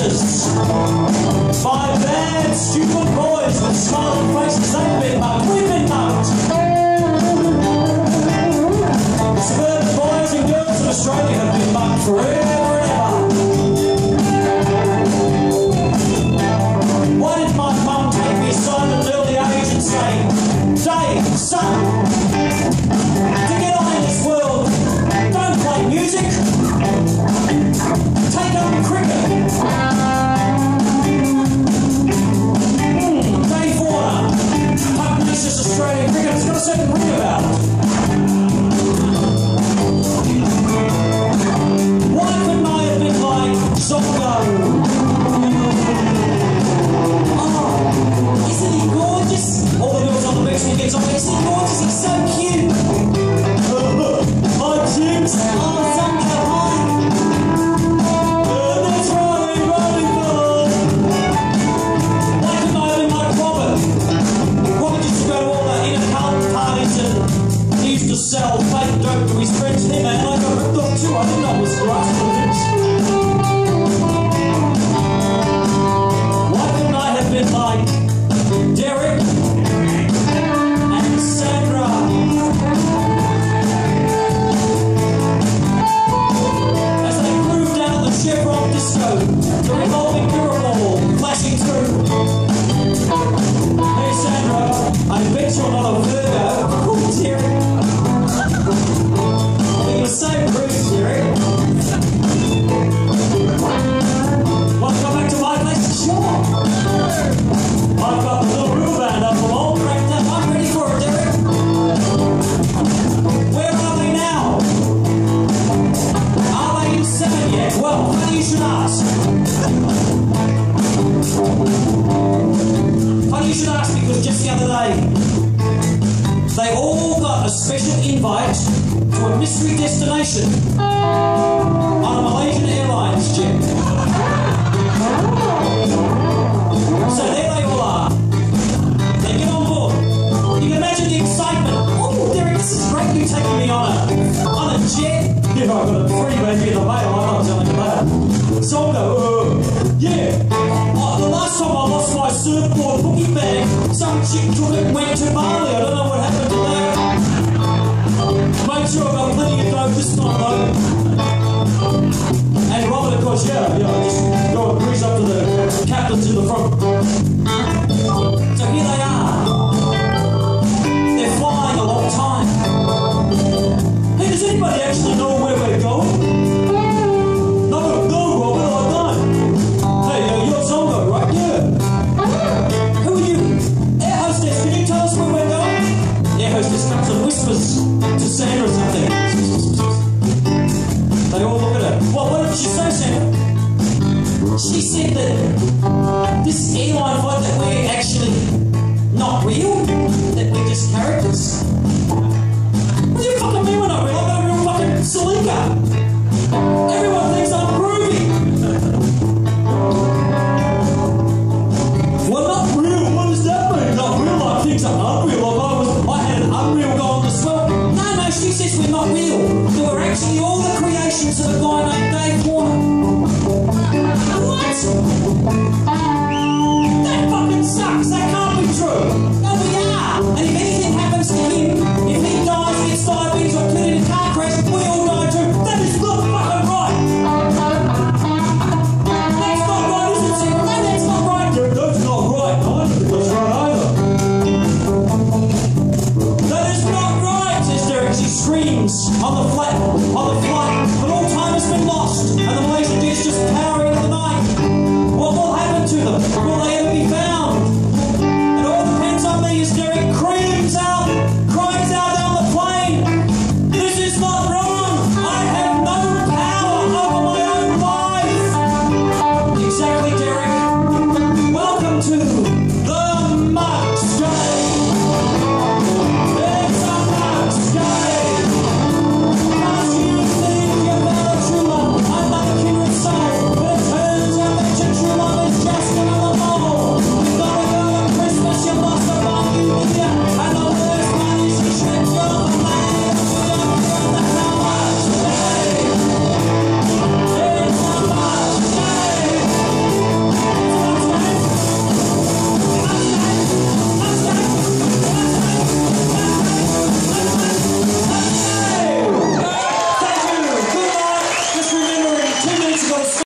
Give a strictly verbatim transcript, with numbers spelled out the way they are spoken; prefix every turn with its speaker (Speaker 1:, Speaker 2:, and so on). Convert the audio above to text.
Speaker 1: monsters. By bad, stupid boys with smiling faces, they've been mugged. We've been mugged. Suburban boys and girls in Australia have been mugged forever and ever. Why did my mum take me aside at an early age and say, Dave, son, to get on in this world, don't play music, take up cricket. Mm, Dave Warner, Pugnacious Australian cricket, it's got a certain ring about it. Why couldn't I have been like Zongo? Oh, isn't he gorgeous? All the girls on the beach when he gets on, isn't he gorgeous? He's so cute. Hi, Jims. Oh, Zongo, hi. Uh, that's right, we're running for. Why couldn't I have been like Robert? Robert used to go to all the inner colour parties and he used to sell fake dope to his friends. Hey man, I got ripped off too. I didn't know it was grass. Why couldn't I have been like Derek and Sandra? As they grooved down the Chevron disco, the revolving mirror ball flashing through. Hey Sandra, I bet you're not a Virgo. Oh, Derek. You're so rude, Derek. Want to come back to my place? Sure. I've got the little river band up, I'm all cracked up. I'm ready for it, Derek. Where are they now? Are they in seven yet? Well, funny you should ask. Funny you should ask because just the other day, they all got a special invite to a mystery destination on a Malaysian Airlines jet. So there they all are. They get on board. You can imagine the excitement. Oh, Derek, this is great. You taking me on a on a jet? Yeah, I got a free baby in the mail. I'm not telling you that. So I'll go, uh, yeah. Oh, the last time I lost my surfboard booking bag, some chick took it and went to Bali. I don't know what happened to that. Make sure I've got plenty of dope this time though. And Robert, of course, yeah, yeah, just go and breeze up to the captains in the front. So here they are. They're flying a long time. Hey, does anybody actually know where we're going? No, no, Robert, I don't. Hey, uh, you're Zongo, right? Yeah. Who are you? Air hostess, can you tell us where we're going? Air hostess comes and whispers to Sandra something. They all look at her. Well, what did she say, Sandra? She said that this airline flight that we're actually not real, that we're just characters. What do you fucking mean we're not real? I'm not a real fucking Salika. Everyone thinks I'm groovy. Well, not real. What does that mean? Not real, like things are unreal. Like I was, I had an unreal going as well. No, no, she says we're not real. That we're actually all the creations of a guy named Dave Warner. What? That fucking sucks. That can't be true. No, we are. And if anything happens to him, if he dies, gets diabetes or killed in a car crash, we all die too. That is not fucking right. That's not right, is it, Sarah? No, that's not right. Dude, that's not right. I don't think that's right either. That is not right, says Derek. She screams on the flat, on the flight.